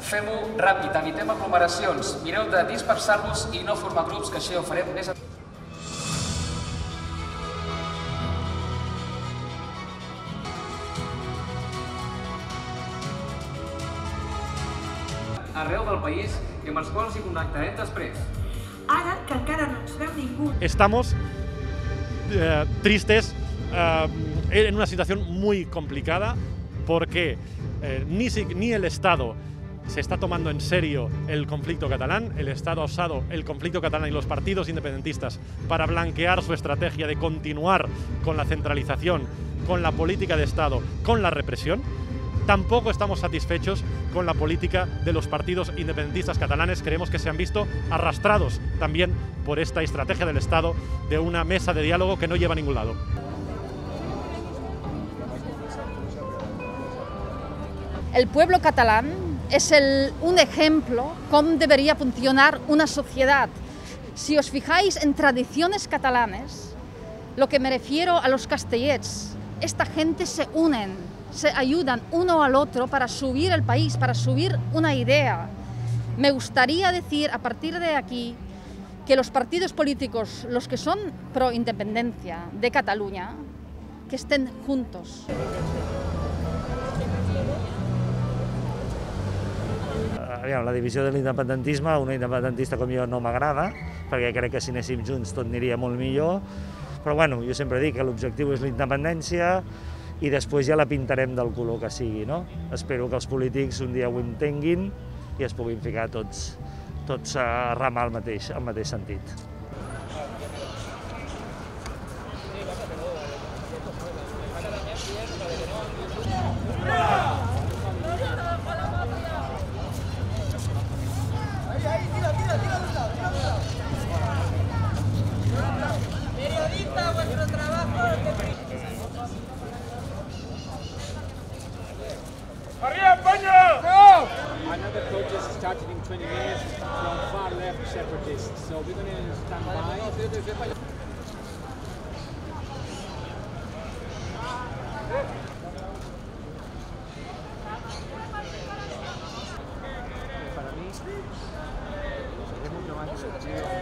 Fem-ho ràpid, evitem aglomeracions, mireu de dispersar-vos i no formar grups, que així ho farem més... arreu del país i amb els quals hi connectarem després. Ara que encara no ens veu ningú. Estamos tristes en una situación muy complicada porque ni el Estado se está tomando en serio el conflicto catalán. El Estado ha usado el conflicto catalán y los partidos independentistas para blanquear su estrategia de continuar con la centralización, con la política de Estado, con la represión. Tampoco estamos satisfechos con la política de los partidos independentistas catalanes. Creemos que se han visto arrastrados también por esta estrategia del Estado de una mesa de diálogo que no lleva a ningún lado. El pueblo catalán es un ejemplo cómo debería funcionar una sociedad. Si os fijáis en tradiciones catalanes, lo que me refiero a los castellers, esta gente se unen, se ayudan uno al otro para subir el país, para subir una idea. Me gustaría decir a partir de aquí que los partidos políticos, los que son pro independencia de Cataluña, que estén juntos. La divisió de l'independentisme, a una independentista com jo no m'agrada, perquè crec que si anéssim junts tot aniria molt millor, però bueno, jo sempre dic que l'objectiu és la independència i després ja la pintarem del color que sigui, no? Espero que els polítics un dia ho entenguin i es puguin ficar tots a remar al mateix sentit. Periodista, vuestro trabajo. ¡Arriba, España! Another protest started in 20 minutes from far left separatists, so we're going to stand by. Para mí, es mucho más divertido.